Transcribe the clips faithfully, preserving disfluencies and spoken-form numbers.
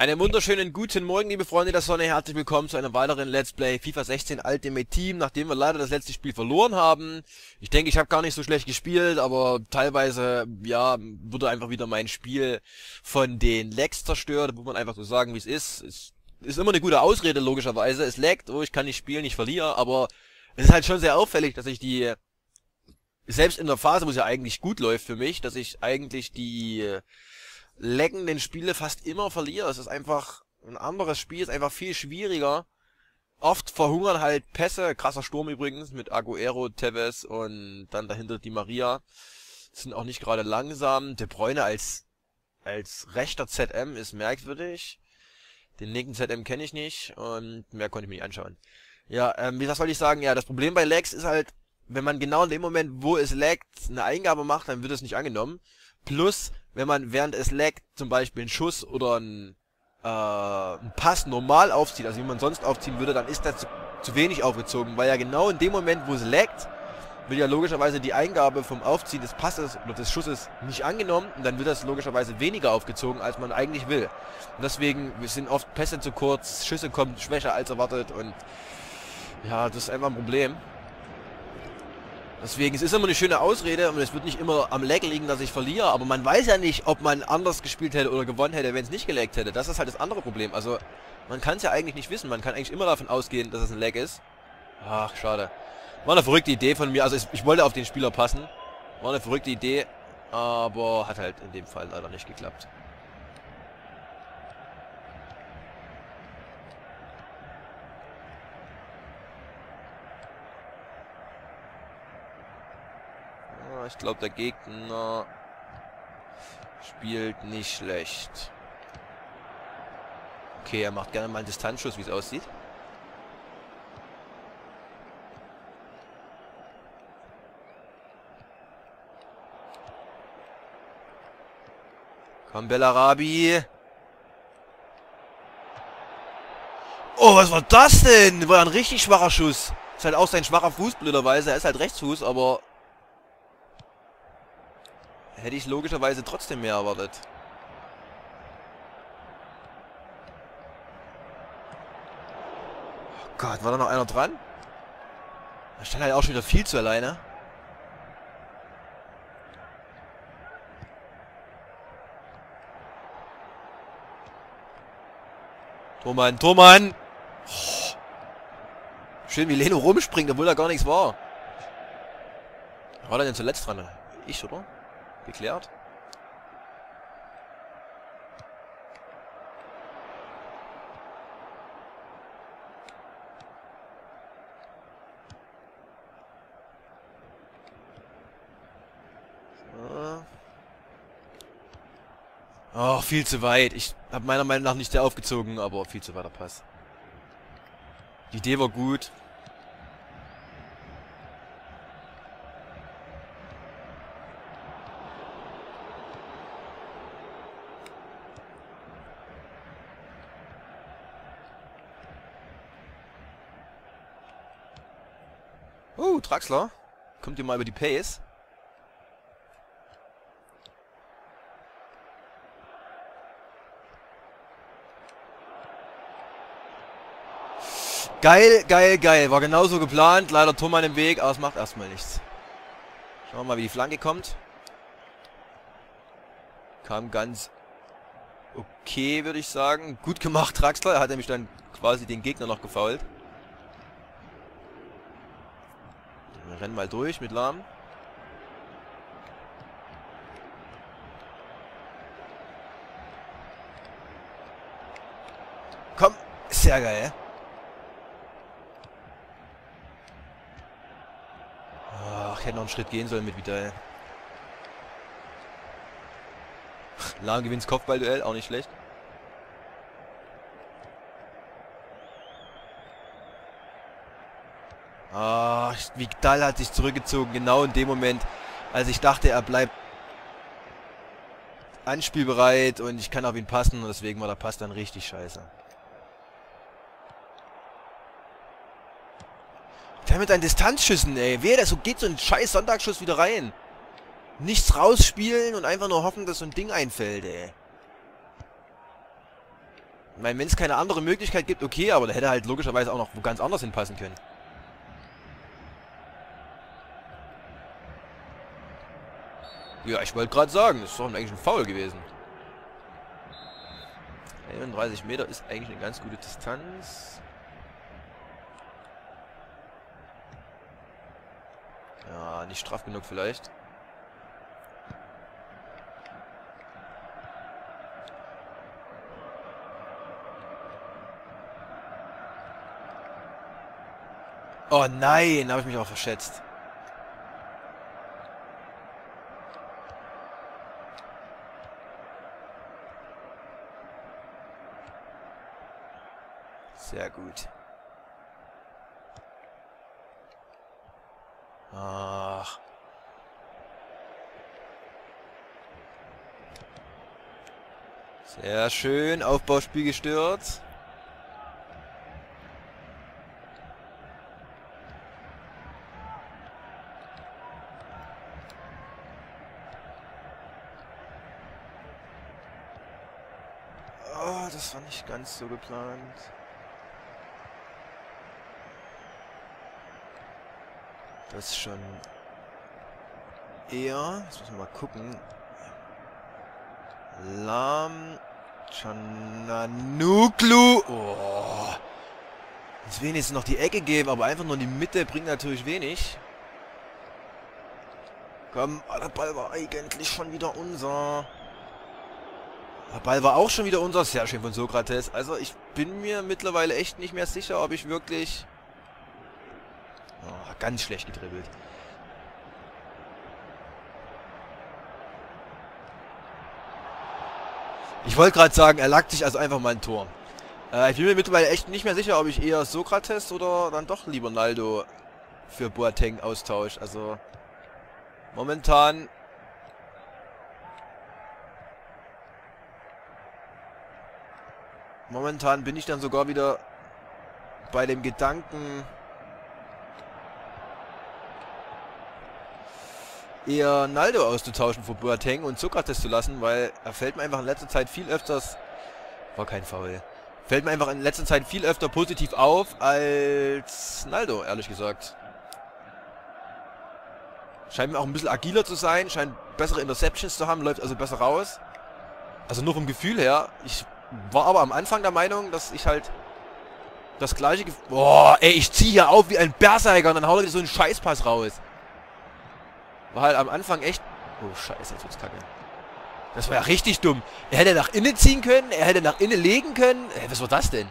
Einen wunderschönen guten Morgen, liebe Freunde der Sonne. Herzlich willkommen zu einem weiteren Let's Play FIFA sechzehn Ultimate Team, nachdem wir leider das letzte Spiel verloren haben. Ich denke, ich habe gar nicht so schlecht gespielt, aber teilweise, ja, wurde einfach wieder mein Spiel von den Lags zerstört. Muss man einfach so sagen, wie es ist. Es ist immer eine gute Ausrede, logischerweise. Es laggt, oh, ich kann nicht spielen, ich verliere, aber es ist halt schon sehr auffällig, dass ich die, selbst in der Phase, wo es ja eigentlich gut läuft für mich, dass ich eigentlich die leckenden Spiele fast immer verliere. Es ist einfach ein anderes Spiel, ist einfach viel schwieriger. Oft verhungern halt Pässe, krasser Sturm übrigens, mit Agüero, Tevez und dann dahinter die Maria. Sind auch nicht gerade langsam. De Bruyne als als rechter Z M ist merkwürdig. Den linken Z M kenne ich nicht und mehr konnte ich mir nicht anschauen. Ja, ähm, wie das wollte ich sagen? Ja, das Problem bei Lags ist halt, wenn man genau in dem Moment, wo es laggt, eine Eingabe macht, dann wird es nicht angenommen. Plus, wenn man während es laggt zum Beispiel einen Schuss oder einen, äh, einen Pass normal aufzieht, also wie man sonst aufziehen würde, dann ist das zu, zu wenig aufgezogen, weil ja genau in dem Moment, wo es laggt, wird ja logischerweise die Eingabe vom Aufziehen des Passes oder des Schusses nicht angenommen und dann wird das logischerweise weniger aufgezogen, als man eigentlich will. Und deswegen sind oft Pässe zu kurz, Schüsse kommen schwächer als erwartet und ja, das ist einfach ein Problem. Deswegen, es ist immer eine schöne Ausrede und es wird nicht immer am Lag liegen, dass ich verliere, aber man weiß ja nicht, ob man anders gespielt hätte oder gewonnen hätte, wenn es nicht gelaggt hätte. Das ist halt das andere Problem. Also, man kann es ja eigentlich nicht wissen. Man kann eigentlich immer davon ausgehen, dass es ein Lag ist. Ach, schade. War eine verrückte Idee von mir. Also, ich, ich wollte auf den Spieler passen. War eine verrückte Idee, aber hat halt in dem Fall leider nicht geklappt. Ich glaube, der Gegner spielt nicht schlecht. Okay, er macht gerne mal einen Distanzschuss, wie es aussieht. Komm, Bellarabi. Oh, was war das denn? War ein richtig schwacher Schuss. Ist halt auch sein schwacher Fuß, blöderweise. Er ist halt Rechtsfuß, aber hätte ich logischerweise trotzdem mehr erwartet. Oh Gott, war da noch einer dran? Da stand halt auch schon wieder viel zu alleine. Tormann, Tormann! Oh. Schön wie Leno rumspringt, obwohl da gar nichts war. Wer war denn zuletzt dran? Ich, oder? Geklärt. So. Oh, viel zu weit. Ich habe meiner Meinung nach nicht sehr aufgezogen, aber viel zu weiter Pass. Die Idee war gut. Oh, Draxler. Kommt ihr mal über die Pace. Geil, geil, geil. War genauso geplant. Leider Tormann im Weg, aber es macht erstmal nichts. Schauen wir mal, wie die Flanke kommt. Kam ganz okay, würde ich sagen. Gut gemacht, Draxler. Er hat nämlich dann quasi den Gegner noch gefoult. Wir rennen mal durch mit Lahm. Komm, sehr geil. Ach, ich hätte noch einen Schritt gehen sollen mit Vidal. Lahm gewinnt das Kopfballduell, auch nicht schlecht. Ah, Vidal hat sich zurückgezogen, genau in dem Moment, als ich dachte, er bleibt anspielbereit und ich kann auf ihn passen und deswegen war der Pass dann richtig scheiße. Der mit seinen Distanzschüssen, ey. Wer, so geht so ein scheiß Sonntagsschuss wieder rein. Nichts rausspielen und einfach nur hoffen, dass so ein Ding einfällt, ey. Ich meine, wenn es keine andere Möglichkeit gibt, okay, aber da hätte er halt logischerweise auch noch wo ganz anders hinpassen können. Ja, ich wollte gerade sagen, das ist doch eigentlich ein Foul gewesen. einunddreißig Meter ist eigentlich eine ganz gute Distanz. Ja, nicht straff genug vielleicht. Oh nein, da habe ich mich auch verschätzt. Sehr gut. Ach. Sehr schön. Aufbauspiel gestört. Oh, das war nicht ganz so geplant. Das ist schon eher. Jetzt müssen wir mal gucken. Lahm. Cananuglu. Oh. Jetzt wenigstens noch die Ecke geben, aber einfach nur in die Mitte bringt natürlich wenig. Komm, der Ball war eigentlich schon wieder unser. Der Ball war auch schon wieder unser. Sehr schön von Sokrates. Also ich bin mir mittlerweile echt nicht mehr sicher, ob ich wirklich... Oh, ganz schlecht gedribbelt. Ich wollte gerade sagen, er lag sich also einfach mal ein Tor. Äh, ich bin mir mittlerweile echt nicht mehr sicher, ob ich eher Sokrates oder dann doch lieber Naldo für Boateng austausche. Also momentan... Momentan bin ich dann sogar wieder bei dem Gedanken... eher Naldo auszutauschen für Boateng und Sokrates zu lassen, weil er fällt mir einfach in letzter Zeit viel öfters... War kein Foul. Fällt mir einfach in letzter Zeit viel öfter positiv auf als Naldo, ehrlich gesagt. Scheint mir auch ein bisschen agiler zu sein, scheint bessere Interceptions zu haben, läuft also besser raus. Also nur vom Gefühl her. Ich war aber am Anfang der Meinung, dass ich halt das gleiche... Gef Boah, ey, ich ziehe hier auf wie ein Berserker und dann haut er so einen Scheißpass raus. War halt am Anfang echt... Oh, scheiße, jetzt wird's kacke. Das war ja richtig dumm. Er hätte nach innen ziehen können, er hätte nach innen legen können. Ey, was war das denn?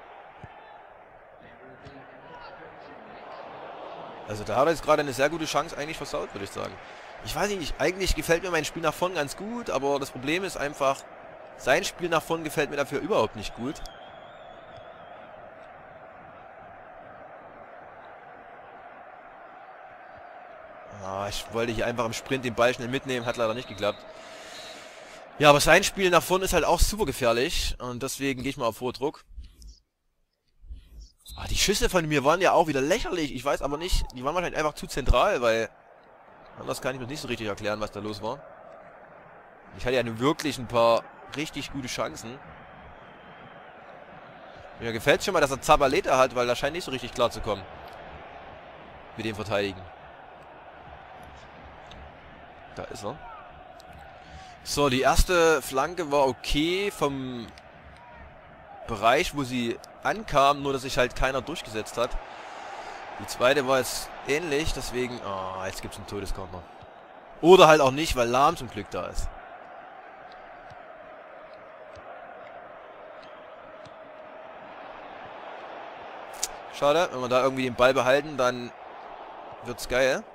Also da hat er jetzt gerade eine sehr gute Chance eigentlich versaut, würde ich sagen. Ich weiß nicht, eigentlich gefällt mir mein Spiel nach vorn ganz gut, aber das Problem ist einfach, sein Spiel nach vorn gefällt mir dafür überhaupt nicht gut. Ah, ich wollte hier einfach im Sprint den Ball schnell mitnehmen, hat leider nicht geklappt. Ja, aber sein Spiel nach vorne ist halt auch super gefährlich und deswegen gehe ich mal auf Vordruck. Ah, die Schüsse von mir waren ja auch wieder lächerlich. Ich weiß aber nicht, die waren wahrscheinlich einfach zu zentral, weil anders kann ich mir nicht so richtig erklären, was da los war. Ich hatte ja wirklich ein paar richtig gute Chancen. Mir gefällt schon mal, dass er Zabaleta hat, weil er scheint nicht so richtig klar zu kommen. Mit dem Verteidigen. Da ist er. So, die erste Flanke war okay vom Bereich, wo sie ankam, nur dass sich halt keiner durchgesetzt hat. Die zweite war jetzt ähnlich, deswegen... Ah, jetzt gibt es einen Todeskonter. Oder halt auch nicht, weil Lahm zum Glück da ist. Schade, wenn wir da irgendwie den Ball behalten, dann wird's geil.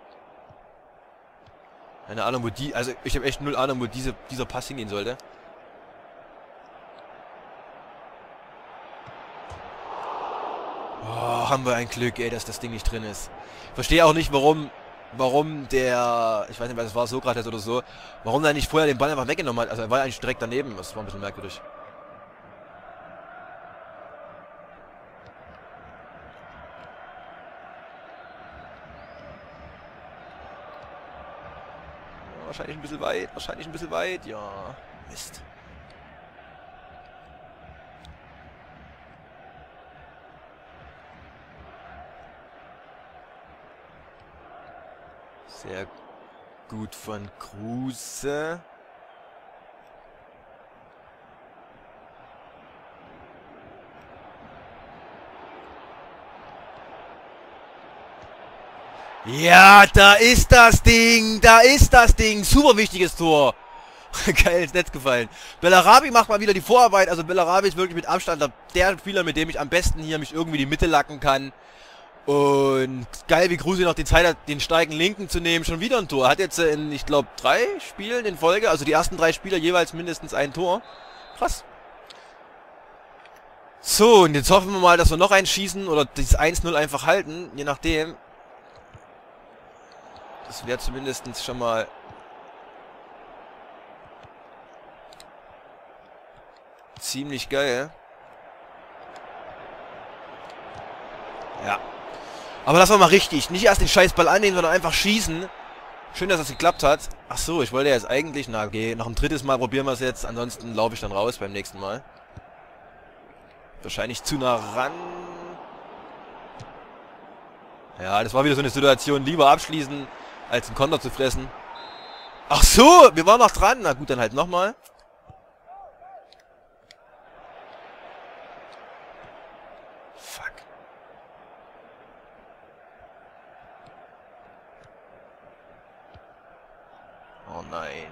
Keine Ahnung, wo die... Also, ich habe echt null Ahnung, wo diese, dieser Pass hingehen sollte. Oh, haben wir ein Glück, ey, dass das Ding nicht drin ist. Verstehe auch nicht, warum... Warum der... Ich weiß nicht, was war, Sokrates oder so. Warum der nicht vorher den Ball einfach weggenommen hat. Also, er war eigentlich direkt daneben. Das war ein bisschen merkwürdig. Wahrscheinlich ein bisschen weit, wahrscheinlich ein bisschen weit, ja. Mist. Sehr gut von Kruse. Ja, da ist das Ding, da ist das Ding. Super wichtiges Tor. Geil, ins Netz gefallen. Bellarabi macht mal wieder die Vorarbeit. Also Bellarabi ist wirklich mit Abstand der Spieler, mit dem ich am besten hier mich irgendwie die Mitte lacken kann. Und geil, wie Kruse noch die Zeit hat, den starken Linken zu nehmen. Schon wieder ein Tor. Hat jetzt in, ich glaube, drei Spielen in Folge, also die ersten drei Spieler jeweils mindestens ein Tor. Krass. So, und jetzt hoffen wir mal, dass wir noch eins schießen oder das eins null einfach halten. Je nachdem. Das wäre zumindest schon mal... ziemlich geil. Ja. Aber das war mal richtig. Nicht erst den Scheißball annehmen, sondern einfach schießen. Schön, dass das geklappt hat. Ach so, ich wollte jetzt eigentlich... Na, okay, noch ein drittes Mal probieren wir es jetzt. Ansonsten laufe ich dann raus beim nächsten Mal. Wahrscheinlich zu nah ran. Ja, das war wieder so eine Situation. Lieber abschließen, als einen Konter zu fressen. Ach so, wir waren noch dran. Na gut, dann halt nochmal. Fuck. Oh nein.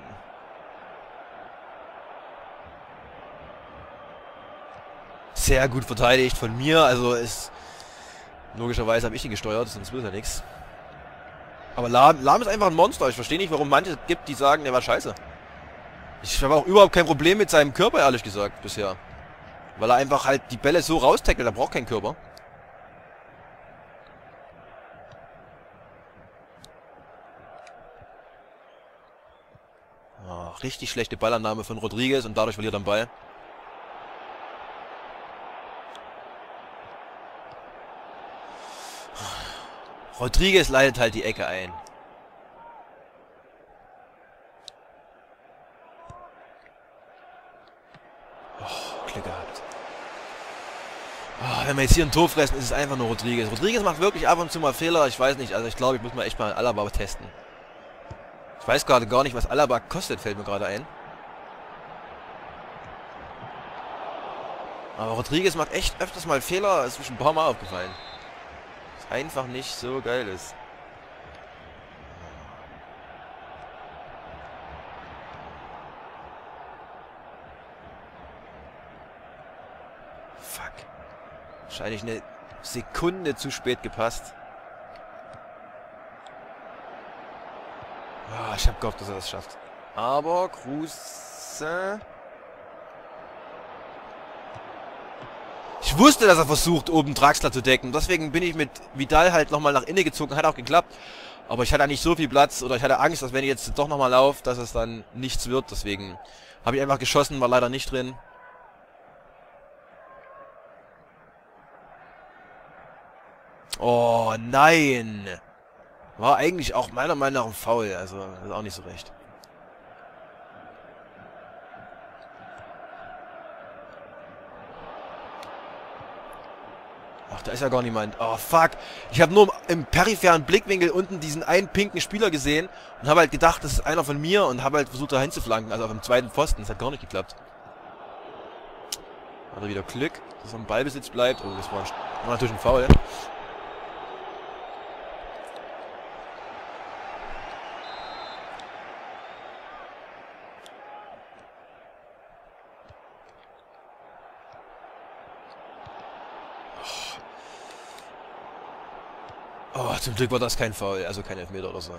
Sehr gut verteidigt von mir. Also ist... Logischerweise habe ich ihn gesteuert, sonst will er nichts. Aber Lahm, Lahm ist einfach ein Monster. Ich verstehe nicht, warum manche gibt, die sagen, der war scheiße. Ich habe auch überhaupt kein Problem mit seinem Körper, ehrlich gesagt, bisher. Weil er einfach halt die Bälle so raustackelt, er braucht keinen Körper. Oh, richtig schlechte Ballannahme von Rodriguez und dadurch verliert er den Ball. Rodriguez leitet halt die Ecke ein. Oh, Glück gehabt. Oh, wenn wir jetzt hier ein Tor fressen, ist es einfach nur Rodriguez. Rodriguez macht wirklich ab und zu mal Fehler. Ich weiß nicht, also ich glaube, ich muss mal echt mal Alaba testen. Ich weiß gerade gar nicht, was Alaba kostet, fällt mir gerade ein. Aber Rodriguez macht echt öfters mal Fehler. Das ist mir schon ein paar Mal aufgefallen. Was einfach nicht so geil ist. Fuck. Wahrscheinlich eine Sekunde zu spät gepasst. Oh, ich habe gehofft, dass er das schafft. Aber Kruse... Ich wusste, dass er versucht, oben Draxler zu decken. Deswegen bin ich mit Vidal halt nochmal nach innen gezogen. Hat auch geklappt. Aber ich hatte nicht so viel Platz. Oder ich hatte Angst, dass wenn ich jetzt doch nochmal laufe, dass es dann nichts wird. Deswegen habe ich einfach geschossen. War leider nicht drin. Oh nein. War eigentlich auch meiner Meinung nach ein Foul. Also ist auch nicht so recht. Ach, da ist ja gar niemand. Oh, fuck. Ich habe nur im peripheren Blickwinkel unten diesen einen pinken Spieler gesehen und habe halt gedacht, das ist einer von mir und habe halt versucht, da hinzuflanken. Also auf dem zweiten Pfosten. Das hat gar nicht geklappt. Hat er wieder Glück, dass er im Ballbesitz bleibt. Oh, das war, ein, war natürlich ein Foul. Oh, zum Glück war das kein Foul, also kein Elfmeter oder so.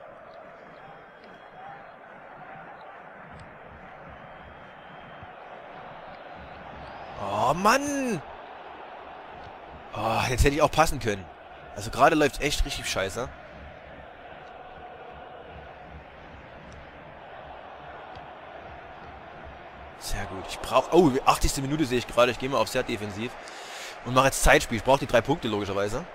Oh, Mann! Oh, jetzt hätte ich auch passen können. Also gerade läuft echt richtig scheiße. Sehr gut. Ich brauche... Oh, achtzigste Minute sehe ich gerade. Ich gehe mal auf sehr defensiv. Und mache jetzt Zeitspiel. Ich brauche die drei Punkte logischerweise.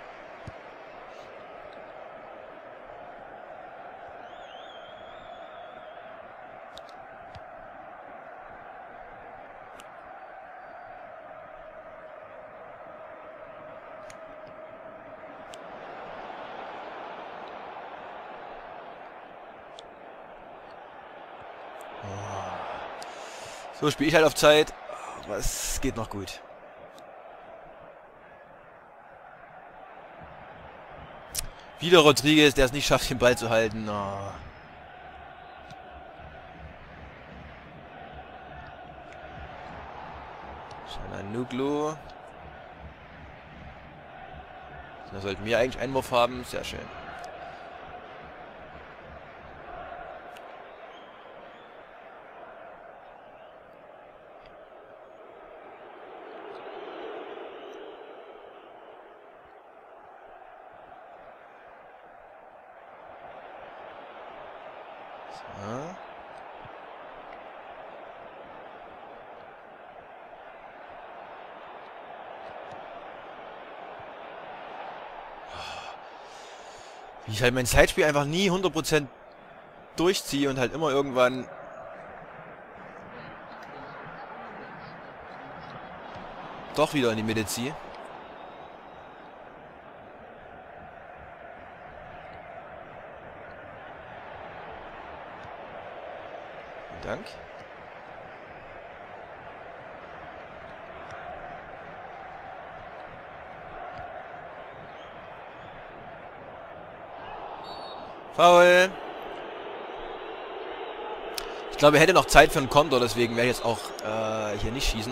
So spiele ich halt auf Zeit. Aber es geht noch gut. Wieder Rodriguez, der es nicht schafft, den Ball zu halten. Oh. Çalhanoğlu. Da sollten wir eigentlich Einwurf haben. Sehr schön. So. Wie ich halt mein Zeitspiel einfach nie hundert Prozent durchziehe und halt immer irgendwann doch wieder in die Mitte ziehe. Vielen Dank. Foul. Ich glaube, er hätte noch Zeit für einen Konter, deswegen werde ich jetzt auch äh, hier nicht schießen.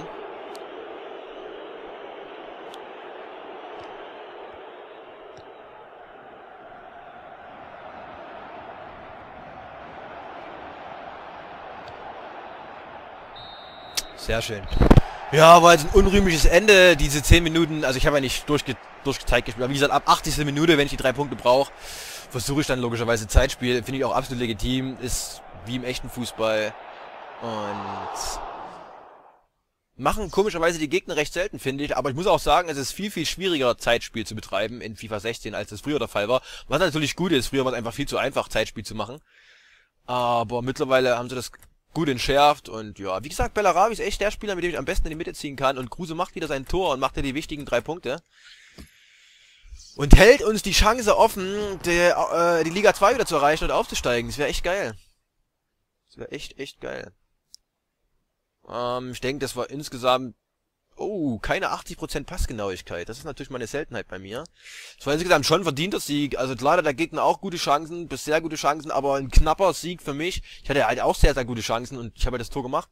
Sehr schön. Ja, war jetzt ein unrühmliches Ende, diese zehn Minuten. Also ich habe ja nicht durchge durchgezeigt gespielt. Aber wie gesagt, ab achtzigsten Minute, wenn ich die drei Punkte brauche, versuche ich dann logischerweise Zeitspiel. Finde ich auch absolut legitim. Ist wie im echten Fußball. Und machen komischerweise die Gegner recht selten, finde ich. Aber ich muss auch sagen, es ist viel, viel schwieriger, Zeitspiel zu betreiben in FIFA sechzehn, als das früher der Fall war. Was natürlich gut ist. Früher war es einfach viel zu einfach, Zeitspiel zu machen. Aber mittlerweile haben sie das gut entschärft. Und ja, wie gesagt, Bellarabi ist echt der Spieler, mit dem ich am besten in die Mitte ziehen kann. Und Kruse macht wieder sein Tor und macht ja die wichtigen drei Punkte. Und hält uns die Chance offen, der, äh, die Liga zwei wieder zu erreichen und aufzusteigen. Das wäre echt geil. Das wäre echt, echt geil. Ähm, ich denke, das war insgesamt... Oh, keine achtzig Prozent Passgenauigkeit. Das ist natürlich mal eine Seltenheit bei mir. Das war insgesamt schon ein verdienter Sieg. Also klar hat der Gegner auch gute Chancen, bis sehr gute Chancen, aber ein knapper Sieg für mich. Ich hatte halt auch sehr, sehr gute Chancen und ich habe ja das Tor gemacht.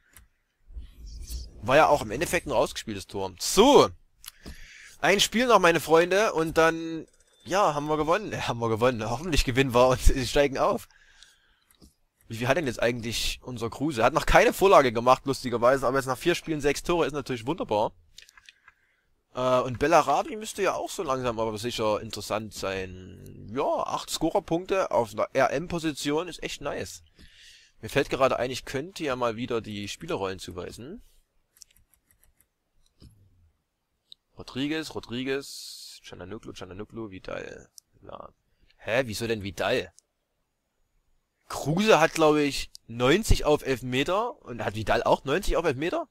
War ja auch im Endeffekt ein ausgespieltes Tor. So. Ein Spiel noch, meine Freunde, und dann, ja, haben wir gewonnen. Ja, haben wir gewonnen. Hoffentlich gewinnen wir und steigen auf. Wie viel hat denn jetzt eigentlich unser Kruse? Er hat noch keine Vorlage gemacht, lustigerweise, aber jetzt nach vier Spielen sechs Tore ist natürlich wunderbar. Äh, und Bellarabi müsste ja auch so langsam aber sicher interessant sein. Ja, acht Scorerpunkte auf einer R M-Position ist echt nice. Mir fällt gerade ein, ich könnte ja mal wieder die Spielerrollen zuweisen. Rodriguez, Rodriguez, Çalhanoğlu, Çalhanoğlu, Vidal. Ja. Hä, wieso denn Vidal? Kruse hat, glaube ich, neunzig auf Elfmeter und hat Vidal auch neunzig auf Elfmeter?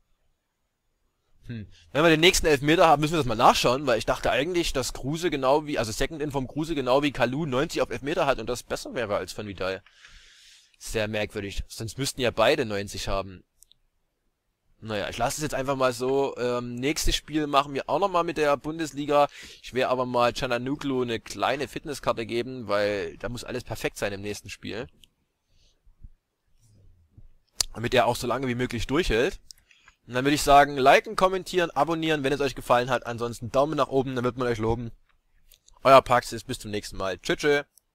Hm. Wenn wir den nächsten Elfmeter haben, müssen wir das mal nachschauen, weil ich dachte eigentlich, dass Kruse genau wie, also Second In vom Kruse genau wie Kalou neunzig auf Elfmeter hat und das besser wäre als von Vidal. Sehr merkwürdig. Sonst müssten ja beide neunzig haben. Naja, ich lasse es jetzt einfach mal so. Ähm, nächstes Spiel machen wir auch nochmal mit der Bundesliga. Ich werde aber mal Çalhanoğlu eine kleine Fitnesskarte geben, weil da muss alles perfekt sein im nächsten Spiel. Damit er auch so lange wie möglich durchhält. Und dann würde ich sagen, liken, kommentieren, abonnieren, wenn es euch gefallen hat. Ansonsten Daumen nach oben, dann wird man euch loben. Euer Paxis, bis zum nächsten Mal. Tschüss, tschüss.